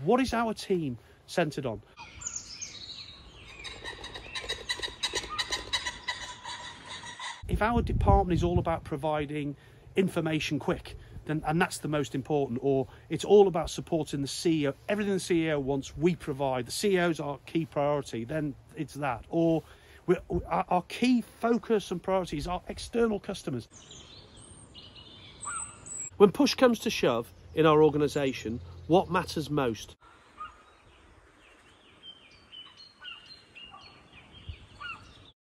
What is our team centred on? If our department is all about providing information quick, then, and that's the most important, or it's all about supporting the CEO, everything the CEO wants, we provide, the CEO's our key priority, then it's that. Or our key focus and priorities are external customers. When push comes to shove in our organisation, what matters most?